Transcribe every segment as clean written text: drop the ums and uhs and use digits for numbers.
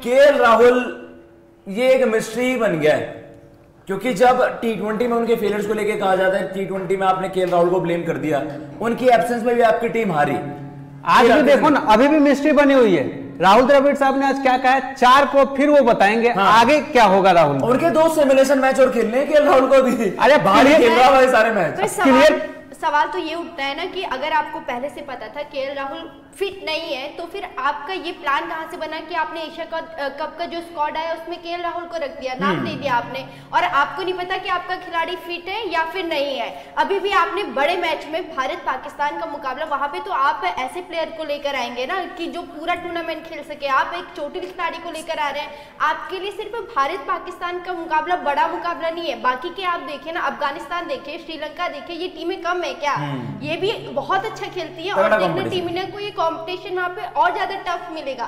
KL Rahul ये एक mystery बन गया है, क्योंकि जब T20 में उनके फेलियर्स को लेके कहा जाता है, T20 में आपने केएल राहुल को ब्लेम कर दिया, उनकी एब्सेंस में भी आपकी टीम हारी। आज भी देखो ना, अभी भी मिस्ट्री बनी हुई है। राहुल द्रविड़ साहब ने आज क्या कहा है, 4 को फिर वो बताएंगे। हाँ। आगे क्या होगा राहुल, उनके 2 सिमुलेशन मैच और खेलने के राहुल को भी। अरे बाहर खेल रहा है सारे मैच। सवाल तो ये उठता है ना कि अगर आपको पहले से पता था केएल राहुल फिट नहीं है, तो फिर आपका ये प्लान कहाँ से बना कि आपने एशिया कप का जो स्क्वाड आया उसमें केएल राहुल को रख दिया, नाम दे दिया आपने, और आपको नहीं पता कि आपका खिलाड़ी फिट है या फिर नहीं है। अभी भी आपने बड़े मैच में भारत पाकिस्तान का मुकाबला, वहां पे तो आप ऐसे प्लेयर को लेकर आएंगे ना कि जो पूरा टूर्नामेंट खेल सके। आप एक चोटिल खिलाड़ी को लेकर आ रहे हैं, आपके लिए सिर्फ भारत पाकिस्तान का मुकाबला बड़ा मुकाबला नहीं है। बाकी के आप देखें ना, अफगानिस्तान देखे, श्रीलंका देखे, ये टीमें कम है क्या? ये भी बहुत अच्छा खेलती है और देखने टीम इंडिया को ये कंपटीशन वहां पे और ज्यादा टफ मिलेगा।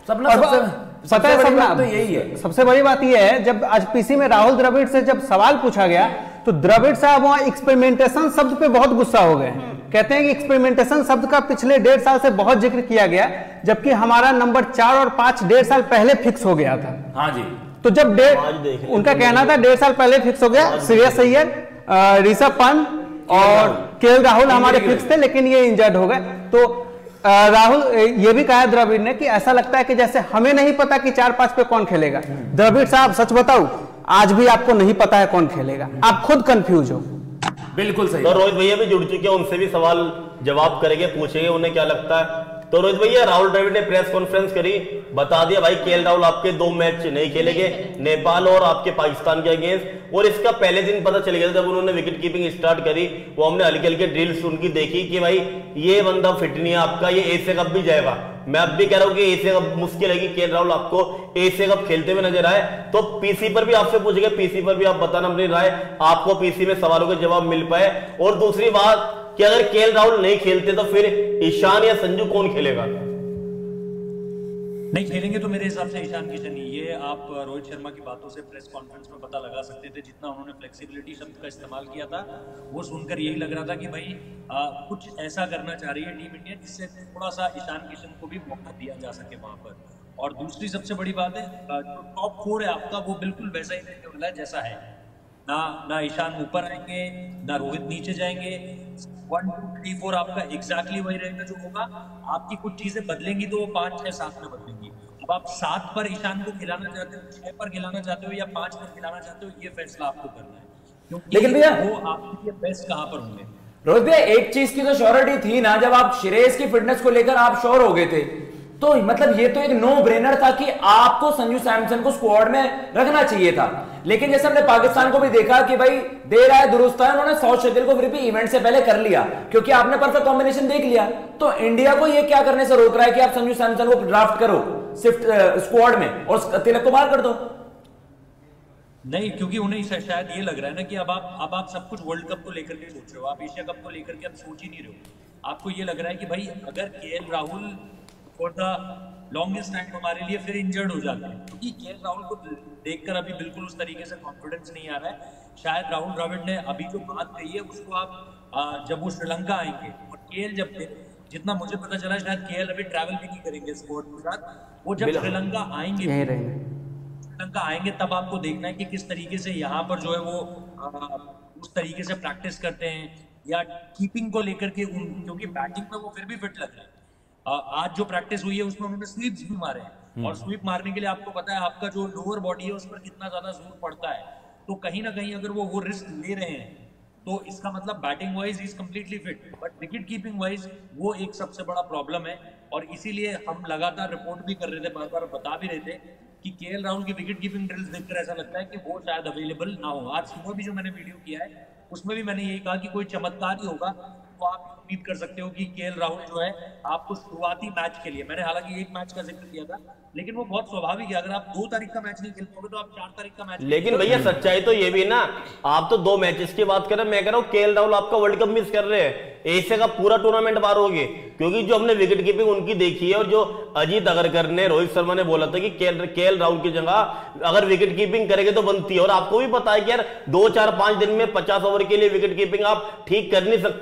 सबसे तो यही है, सबसे बड़ी बात ये है, जब आज पीसी में राहुल द्रविड़ से जब सवाल पूछा गया तो द्रविड़ साहब वहां एक्सपेरिमेंटेशन शब्द पे बहुत गुस्सा हो गए। कहते हैं कि एक्सपेरिमेंटेशन शब्द का पिछले 1.5 साल से बहुत जिक्र किया गया, जबकि हमारा नंबर 4 और 5 1.5 साल पहले फिक्स हो गया था। हाँ जी, तो जब उनका कहना था 1.5 साल पहले फिक्स हो गया, श्रेयस अय्यर, ऋषभ पंत और केएल राहुल हमारे फिक्स थे, लेकिन ये इंजर्ड हो गए। तो राहुल ये भी कहा द्रविड़ ने कि ऐसा लगता है कि जैसे हमें नहीं पता कि 4-5 पे कौन खेलेगा। द्रविड़ साहब सच बताऊं, आज भी आपको नहीं पता है कौन खेलेगा, आप खुद कंफ्यूज हो। बिल्कुल सही। तो रोहित भैया भी जुड़ चुके हैं, उनसे भी सवाल जवाब करेंगे, पूछेंगे उन्हें क्या लगता है। तो रोहित भैया, राहुल द्रविड़ ने प्रेस कॉन्फ्रेंस करी, बता दिया भाई केएल राहुल आपके 2 मैच नहीं खेलेंगे, नेपाल और आपके पाकिस्तान के अगेंस्ट। और इसका पहले दिन पता चल गया था जब उन्होंने विकेट कीपिंग स्टार्ट करी, वो हमने हल्के हल्के ड्रिल्स उनकी देखी कि भाई ये बंदा फिट नहीं है आपका, ये एशिया कप भी जाएगा। मैं अब भी कह रहा हूं कि एशिया कप मुश्किल है कि केएल राहुल आपको एशिया कप खेलते हुए नजर आए। तो पीसी पर भी आपसे पूछेंगे, पीसी पर भी आप बताना अपनी राय, आपको पीसी में सवालों के जवाब मिल पाए। और दूसरी बात कि अगर केएल राहुल नहीं खेलते तो फिर ईशान या संजू कौन खेलेगा? नहीं खेलेंगे तो मेरे हिसाब से ईशान किशन ही। ये आप रोहित शर्मा की बातों से प्रेस कॉन्फ्रेंस में पता लगा सकते थे। जितना उन्होंने फ्लेक्सिबिलिटी शब्द का इस्तेमाल किया था, वो सुनकर यही लग रहा था कि भाई कुछ ऐसा करना चाह रही है टीम इंडिया जिससे थोड़ा सा ईशान किशन को भी मौका दिया जा सके वहां पर। और दूसरी सबसे बड़ी बात है, जो टॉप 4 है आपका, वो बिल्कुल वैसा ही रहने वाला है जैसा है। ना ईशान ऊपर आएंगे, ना रोहित नीचे जाएंगे। 1, 2, 3, 4 आपका एग्जैक्टली वही रहेगा जो होगा। आपकी कुछ चीजें बदलेंगी तो वो 5, 6, 7 में बदलेंगी। अब आप 7 पर ईशान को खिलाना चाहते हो, 6 पर खिलाना चाहते हो या 5 पर खिलाना चाहते हो, ये फैसला आपको करना है, क्योंकि लेकिन भैया वो आपके लिए बेस्ट कहां पर होंगे। रोहित भैया, एक चीज की तो श्योरिटी थी ना, जब आप श्रेयस की फिटनेस को लेकर आप श्योर हो गए थे, तो मतलब ये तो एक नो ब्रेनर था कि आपको संजू सैमसन को स्क्वाड में रखना चाहिए था। लेकिन जैसे हमने पाकिस्तान को भी देखा कि भाई देर आए दुरुस्त है, उन्होंने साउथ शेफिल्ड को फिर भी इवेंट से पहले कर लिया, क्योंकि आपने परफेक्ट कॉम्बिनेशन देख लिया। तो इंडिया को ये क्या करने से रोक रहा है कि आप संजू सैमसन को ड्राफ्ट करो सिर्फ स्क्वाड में और तिलक को बाहर कर दो? नहीं, क्योंकि उन्हें शायद ये लग रहा है ना कि अब आप सब कुछ वर्ल्ड कप को लेकर के सोच रहे हो, आप एशिया कप को लेकर के अब सोच ही नहीं रहे हो। आपको ये लग रहा है कि भाई अगर KL Rahul for the longest time हमारे लिए फिर इंजर्ड हो जाते हैं, क्योंकि केएल राहुल को देखकर अभी बिल्कुल उस तरीके से कॉन्फिडेंस नहीं आ रहा है। शायद राहुल द्रविड़ ने अभी जो बात कही है उसको आप जब वो श्रीलंका आएंगे और केएल जब थे, जितना मुझे पता चला शायद केएल अभी ट्रैवल भी नहीं करेंगे स्क्वाड के साथ। वो जब श्रीलंका आएंगे तब आपको देखना है कि किस तरीके से यहाँ पर जो है वो उस तरीके से प्रैक्टिस करते हैं या कीपिंग को लेकर के, क्योंकि बैटिंग में वो फिर भी फिट लग रहे हैं। आज जो प्रैक्टिस हुई है उसमें उन्होंने स्वीप्स भी मारे हैं, और स्वीप मारने के लिए आपको पता है आपका जो लोअर बॉडी है उस पर कितना ज्यादा जोर पड़ता है। तो कहीं ना कहीं अगर वो रिस्क ले रहे हैं तो इसका मतलब batting wise is completely fit, but wicket keeping wise वो एक सबसे बड़ा प्रॉब्लम है। और इसीलिए हम लगातार रिपोर्ट भी कर रहे थे, बार बार बता भी रहे थे कि केएल राहुल की विकेट कीपिंग ड्रिल्स देखकर ऐसा लगता है कि वो शायद अवेलेबल ना हो। आज सुबह भी जो मैंने वीडियो किया है उसमें भी मैंने यही कहा कि कोई चमत्कार ही होगा तो आप उम्मीद कर सकते हो कि केएल राहुल जो है आपको शुरुआती मैच के लिए, मैंने हालांकि 1 मैच का जिक्र किया था, लेकिन वो बहुत स्वाभाविक है। अगर आप 2 तारीख का मैच नहीं खेल पाओगे तो आप 4 तारीख का मैच। लेकिन भैया सच्चाई तो ये भी ना, आप तो 2 मैचेस की बात कर रहे हैं, मैं कह रहा हूं केएल राहुल आपका वर्ल्ड कप मिस कर रहे हैं, एशिया का पूरा टूर्नामेंट बाहर हो गए। क्योंकि जो हमने विकेट कीपिंग उनकी देखी है और जो अजीत अगरकर ने, रोहित शर्मा ने बोला था कि केएल राहुल की जगह अगर विकेट कीपिंग करेंगे तो बनती है। और आपको भी पता है कि यार 2, 4, 5 दिन में 50 ओवर के लिए विकेट कीपिंग आप ठीक कर नहीं सकते,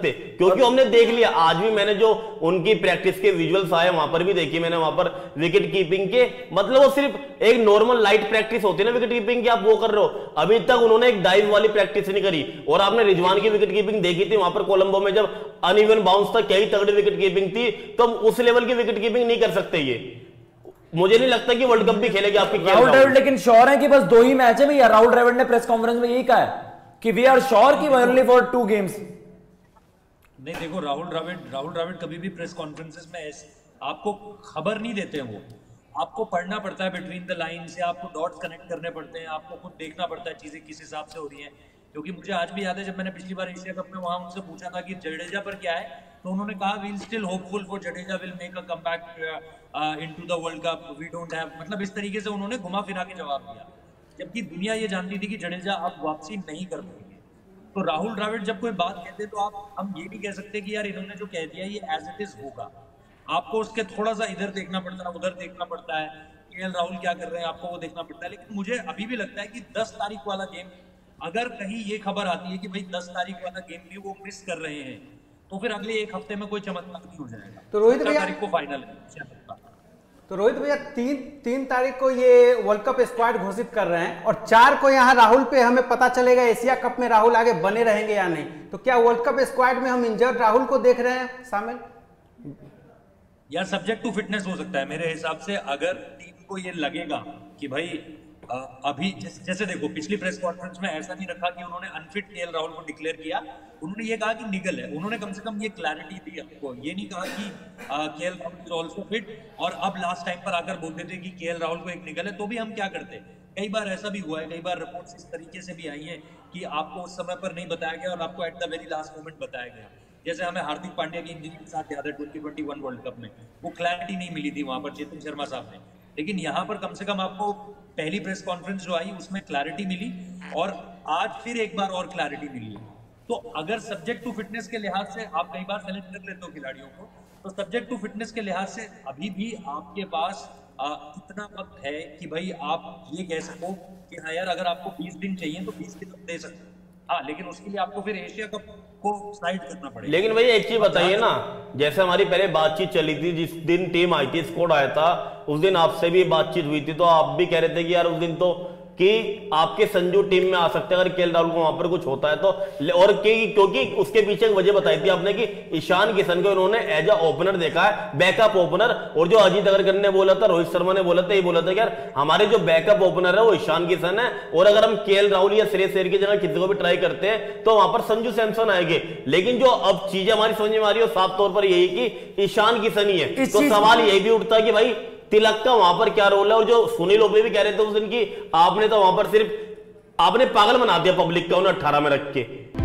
क्योंकि हमने देख लिया, आज भी मैंने जो उनकी प्रैक्टिस के विजुअल्स आए वहां पर भी देखी मैंने, वहां पर विकेट कीपिंग के मतलब वो सिर्फ एक नॉर्मल लाइट प्रैक्टिस होती है ना विकेट कीपिंग की, आप वो कर रहे हो। अभी तक उन्होंने एक डाइव वाली प्रैक्टिस नहीं करी। और आपने रिजवान की विकेट कीपिंग देखी थी वहां पर कोलंबो में, जब अनइवन बाउंस था, क्या ही तगड़ी विकेट कीपिंग थी। तो उस लेवल की विकेट कीपिंग नहीं कर सकते ये। मुझे नहीं लगता कि वर्ल्ड कप भी खेलेगी आपकी राहुल द्रविड़। लेकिन श्योर है कि बस 2 ही मैच है भैया। राहुल द्रविड़ ने प्रेस कॉन्फ्रेंस में यही कहा है कि वी आर श्योर कि ओनली फॉर 2 गेम्स। नहीं देखो, राहुल द्रविड़ कभी भी प्रेस कॉन्फ्रेंसेस में आपको खबर नहीं देते हैं। वो आपको पढ़ना पड़ता है बिटवीन द लाइन्स, या आपको डॉट्स कनेक्ट करने पड़ते हैं, आपको खुद देखना पड़ता है चीजें किस हिसाब से हो रही हैं। क्योंकि मुझे आज भी याद है जब मैंने पिछली बार एशिया कप में वहां उनसे पूछा था कि जडेजा पर क्या है, तो उन्होंने कहा we still hopeful for Jadeja will make a comeback into the world cup, we don't have, मतलब इस तरीके से उन्होंने घुमा फिरा के जवाब दिया, जबकि दुनिया ये जानती थी कि जडेजा अब वापसी नहीं कर पाएंगे। तो राहुल द्रविड़ जब कोई बात कहते तो हम ये भी कह सकते कि यार इन्होंने जो कह दिया ये एज इट इज होगा। आपको उसके थोड़ा सा इधर देखना पड़ता है, उधर देखना पड़ता है, केएल राहुल क्या कर रहे हैं आपको वो देखना पड़ता है। लेकिन मुझे अभी भी लगता है कि 10 तारीख वाला गेम, अगर कहीं ये खबर आती है कि भाई 10 तारीख वाला गेम भी वो मिस कर रहे हैं, तो फिर अगले एक हफ्ते में कोई चमत्कार नहीं हो जाएगा। तो रोहित भैया तारीख को फाइनल है। तो रोहित भैया 3 तारीख को ये वर्ल्ड कप स्क्वाड घोषित कर रहे हैं और 4 को यहाँ राहुल पे हमें पता चलेगा एशिया कप में राहुल आगे बने रहेंगे या नहीं। तो क्या वर्ल्ड कप स्क्वाड में हम इंजर्ड राहुल को देख रहे हैं शामिल? यार सब्जेक्ट टू फिटनेस हो सकता है मेरे हिसाब से। अगर टीम को ये लगेगा कि भाई अभी जैसे देखो पिछली प्रेस कॉन्फ्रेंस में ऐसा नहीं रखा कि उन्होंने अनफिट केएल राहुल को डिक्लेयर किया, उन्होंने ये कहा कि निगल है। उन्होंने कम से कम ये क्लैरिटी दी आपको, ये नहीं कहा कि KL Rahul is also fit और अब लास्ट टाइम पर आकर बोलते थे कि केएल राहुल को एक निगल है। तो भी हम क्या करते, कई बार ऐसा भी हुआ है, कई बार रिपोर्ट्स इस तरीके से भी आई हैं कि आपको उस समय पर नहीं बताया गया और आपको at the very last moment बताया गया। जैसे हमें हार्दिक पांड्या की इंजरी के साथ याद है 2021 वर्ल्ड कप में, वो क्लैरिटी नहीं मिली थी वहां पर चेतन शर्मा साहब ने। लेकिन यहाँ पर कम से कम आपको पहली प्रेस कॉन्फ्रेंस जो आई उसमें क्लैरिटी मिली और आज फिर एक बार और क्लैरिटी मिली है। तो अगर सब्जेक्ट टू फिटनेस के लिहाज से आप कई बार सेलेक्ट कर लेते हो खिलाड़ियों को, तो सब्जेक्ट टू फिटनेस के लिहाज से अभी भी आपके पास इतना वक्त है कि भाई आप ये कह सको कि हाँ यार अगर आपको 20 दिन चाहिए तो 20 दिन दे सकते हो। हाँ, लेकिन उसके लिए आपको फिर एशिया कप को साइड करना पड़ेगा। लेकिन भाई एक चीज बताइए ना, जैसे हमारी पहले बातचीत चली थी, जिस दिन टीम आई थी, स्क्वाड आया था, उस दिन आपसे भी बातचीत हुई थी, तो आप भी कह रहे थे कि यार उस दिन तो कि आपके संजू टीम में आ सकते हैं अगर केएल राहुल को वहां पर कुछ होता है तो। और क्योंकि उसके पीछे एक वजह बताई थी आपने कि ईशान किशन को उन्होंने एज अ ओपनर देखा है, बैकअप ओपनर। और जो अजीत अगरकर ने बोला था, रोहित शर्मा ने बोला था, ये बोला था कि यार हमारे जो बैकअप ओपनर है वो ईशान किशन है, और अगर हम केएल राहुल या श्रेयस अय्यर की जगह किसी को भी ट्राई करते हैं तो वहां पर संजू सैमसन आएंगे। लेकिन जो अब चीजें हमारी समझ में आ रही है साफ तौर पर यही कि ईशान किशन ही है। तो सवाल यही भी उठता है कि भाई तिलक का वहां पर क्या रोल है। और जो सुनील ओबले भी कह रहे थे उस दिन की, आपने तो वहां पर सिर्फ आपने पागल बना दिया पब्लिक का उन्हें 18 में रख के।